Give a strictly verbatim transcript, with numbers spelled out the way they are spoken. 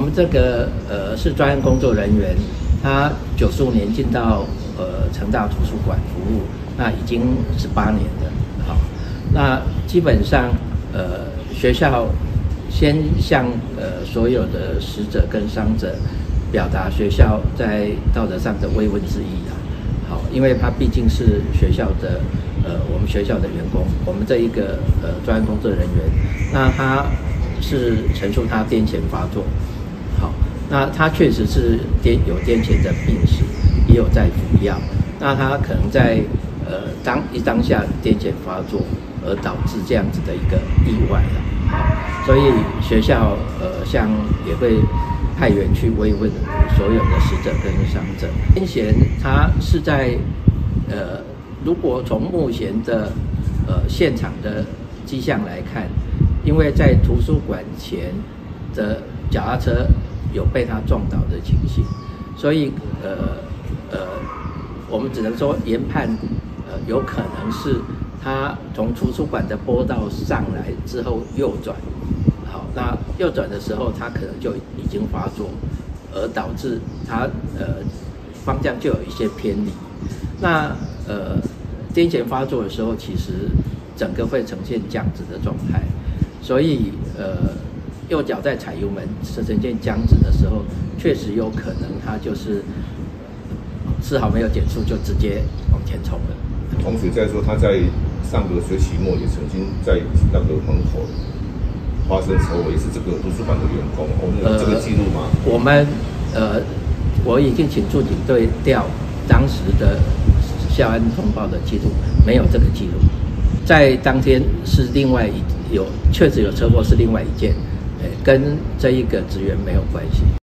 们这个呃是专案工作人员，他九十五年进到呃成大图书馆服务，那已经十八年了。好，那基本上呃学校先向呃所有的死者跟伤者表达学校在道德上的慰问之意啊。好，因为他毕竟是学校的呃我们学校的员工，我们这一个呃专案工作人员，那他是陈述他癫痫发作。好，那他确实是癫有癫痫的病史，也有在服药。那他可能在呃当一当下癫痫发作，而导致这样子的一个意外了。好，所以学校呃像也会派员去慰问所有的死者跟伤者。癫痫他是在呃如果从目前的呃现场的迹象来看，因为在图书馆前的脚踏车有被他撞倒的情形，所以呃呃，我们只能说研判，呃，有可能是他从图书馆的坡道上来之后右转，好，那右转的时候他可能就已经发作，而导致他呃方向就有一些偏离。那呃癫痫发作的时候，其实整个会呈现僵直的状态，所以呃。右脚在踩油门是呈现僵直的时候，确实有可能他就是丝毫没有减速就直接往前冲了。 同学在说他在上个学期末也曾经在那个门口发生车祸，也是这个图书馆的员工，我们有这个记录吗？ 呃、我们呃，我已经请驻警队调当时的校安通报的记录，没有这个记录。在当天是另外一有确实有车祸，是另外一件。跟这一个职员没有关系。